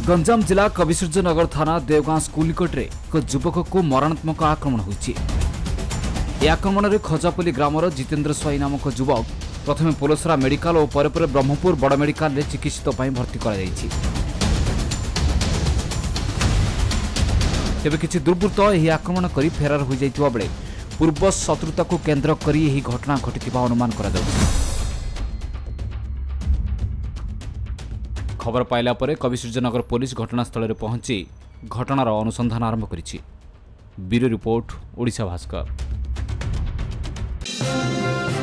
गंजाम जिला कविसूर्यनगर थाना देवगां स्कूल निकट में एक युवक को मरणात्मक आक्रमण होइछि। आक्रमण में खजापल्ली ग्रामर जितेन्द्र स्वाई नामक युवक प्रथम पोलसरा मेडिकल और पर ब्रह्मपुर बड़ मेडिकल में चिकित्सित भर्ती कर तेबे किछि दुर्बृत्त यह आक्रमण कर फेरार हो जाइतिबा बेले पूर्व शत्रुता को केन्द्र कर यह घटना घटिथिबा अनुमान करा जाउछि। खबर पाइला परे कविसूर्यनगर पुलिस घटनास्थल में पहुंची घटनार अनुसंधान आरंभ करिछि। Bureau report Odisha Bhaskar.